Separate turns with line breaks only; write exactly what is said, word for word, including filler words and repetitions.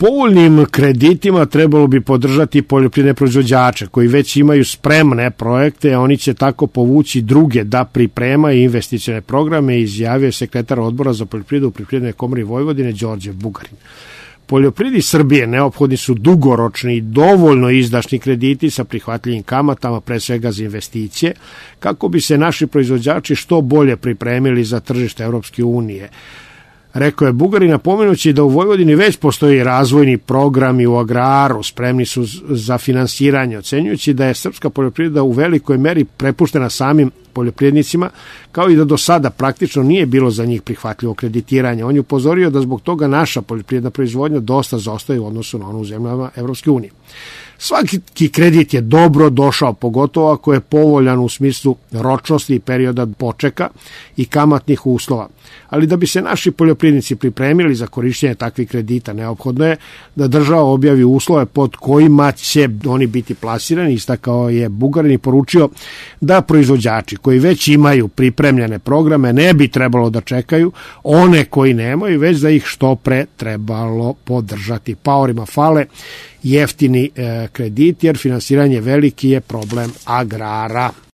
povoljnim kreditima trebalo bi podržati poljoprivredne proizvođače koji već imaju spremne projekte, a oni će tako povući druge da pripremaju investicione programe, izjavio je sekretar odbora za poljoprivredu u Poljoprivrednoj komori Vojvodine Đorđe Bugarin. Poljoprivredi Srbije neophodni su dugoročni i dovoljno izdašni krediti sa prihvatljivim kamatama, pre svega za investicije, kako bi se naši proizvođači što bolje pripremili za tržište Evropske unije. Rekao je Bugarin, napomenući da u Vojvodini već postoji razvojni programi u agraru, spremni su za finansiranje, ocenjujući da je srpska poljoprivreda u velikoj meri prepuštena samim poljoprivrednicima, kao i da do sada praktično nije bilo za njih prihvatljivo kreditiranje. On je upozorio da zbog toga naša poljoprivredna proizvodnja dosta zaostaje u odnosu na onu u zemljama Evropske unije. Svaki kredit je dobro došao, pogotovo ako je povoljan u smislu ročnosti i perioda počeka i kamatnih uslova. Ali da bi se naši poljoprivrednici pripremili za korišćenje takvih kredita, neophodno je da država objavi uslove pod kojima će oni biti plasirani. Istakao je Bugarin i poručio da proizvođači koji već imaju pripremljene programe ne bi trebalo da čekaju one koji nemaju, već da ih što pre trebalo podržati. Paorima fale jeftini e, krediti, jer finansiranje veliki je problem agrara.